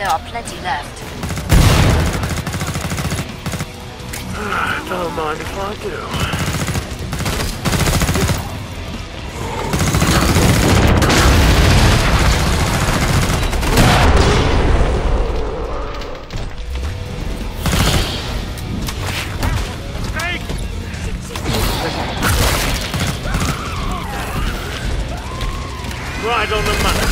There are plenty left. Don't mind if I do. Right on the money.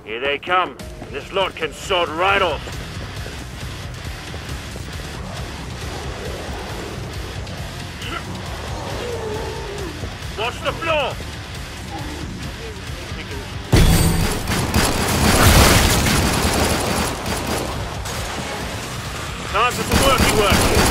Here they come. This lot can sod right off. Watch the floor! Time for some worky work.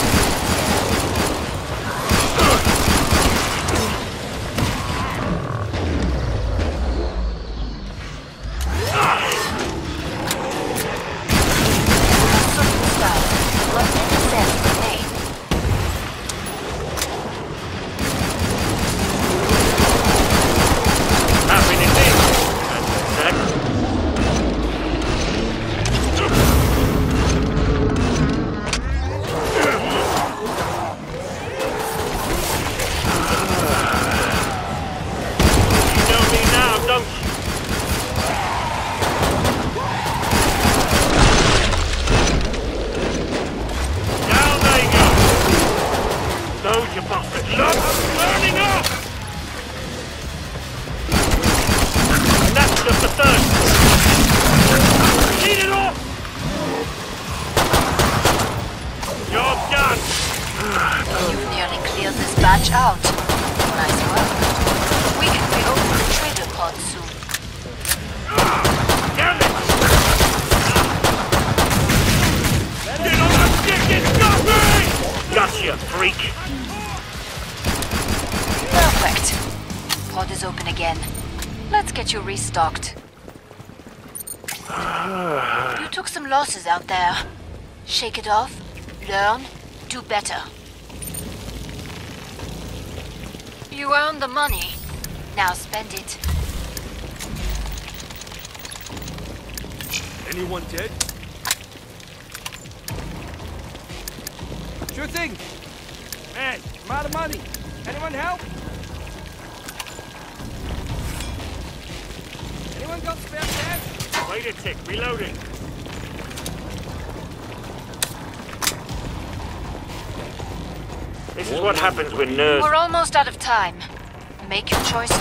Batch out. Nice work. We can reopen the trader pod soon. Damn it! Get on that stick and stop me! Gotcha, freak! Perfect. Pod is open again. Let's get you restocked. You took some losses out there. Shake it off, learn, do better. You earned the money. Now spend it. Anyone dead? Sure thing. Man, I'm out of money. Anyone help? Anyone got spare cash? Wait a tick, reloading. This is what happens when nerves... We're almost out of time. Make your choices.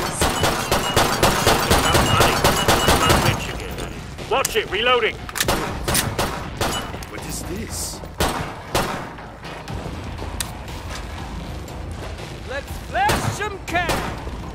Watch it, reloading. What is this? Let's flash some cash!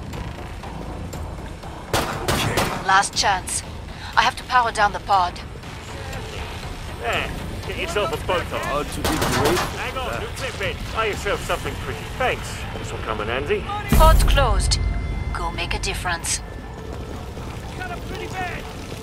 Okay. Last chance. I have to power down the pod. There, get yourself a boat on. Hard to be grateful. Hang on, new clip in. Buy yourself something pretty. Thanks. This will come in handy. Pod's closed. Go make a difference. Got a pretty bad.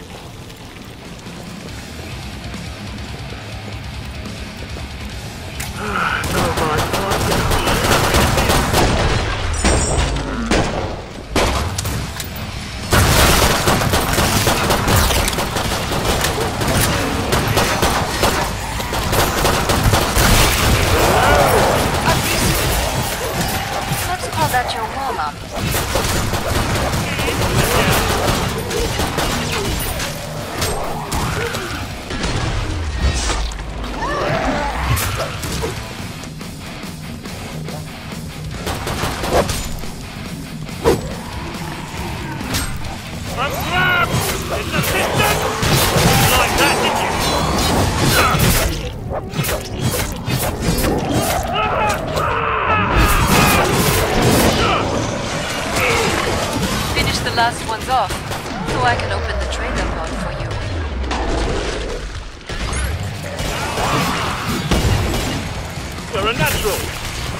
Let's call that your warm-up. I'm grabbed! It's a piston! You like that, did you? Finish the last ones off, so I can open the trader pod for you. You're a natural.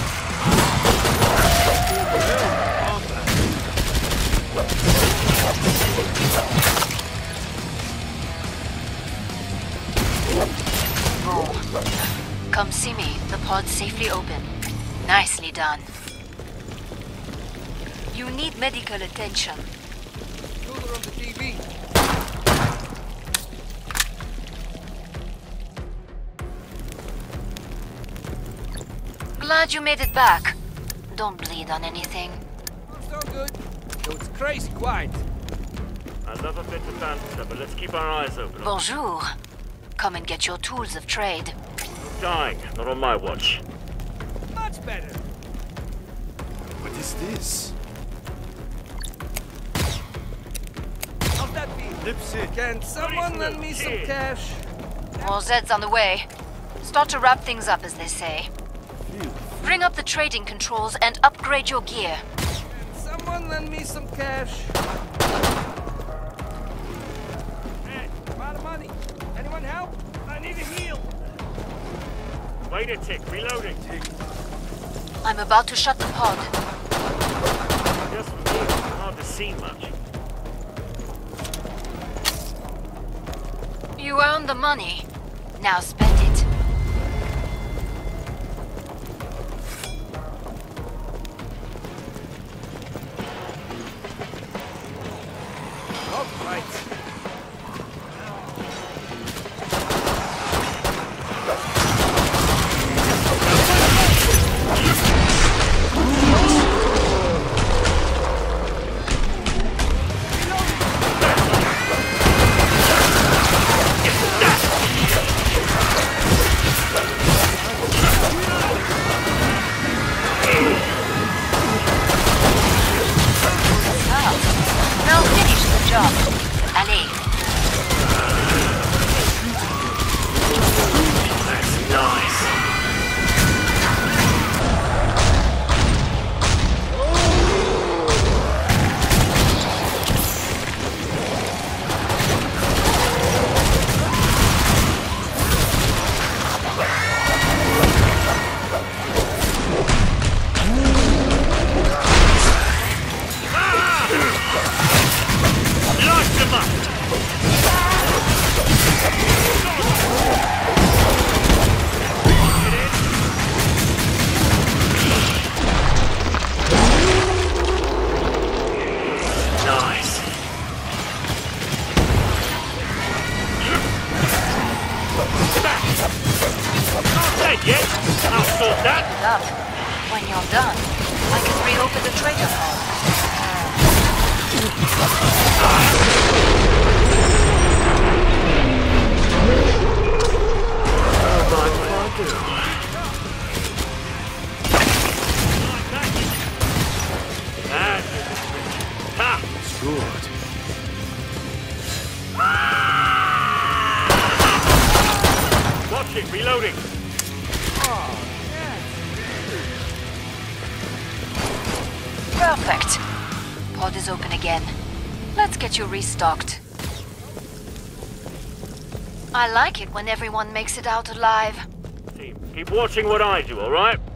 Go. Come see me. The pod's safely open. Nicely done. You need medical attention. Shoulder on the TV. Glad you made it back. Don't bleed on anything. So good. Though it's crazy quiet. I love a bit of banter, but let's keep our eyes open. Bonjour. Come and get your tools of trade. Dying, not on my watch. Much better. What is this? How's that feel? Can someone lend me some cash? More Zeds on the way. Start to wrap things up, as they say. Bring up the trading controls and upgrade your gear. Can someone lend me some cash? Hey, I'm out of money. Anyone help? I need a heal. Wait a tick, reloading. I'm about to shut the pod. Just for me, it's hard to see much. You earned the money. Now spend it. All right. Now finish the job. Allez. That's nice. Lock them up! Nice. Not dead yet. I'll sort that. Good luck. When you're done, I can reopen the trader pod. Good. Watch it, reloading. Perfect. Pod is open again. Let's get you restocked. I like it when everyone makes it out alive. Team, keep watching what I do, all right?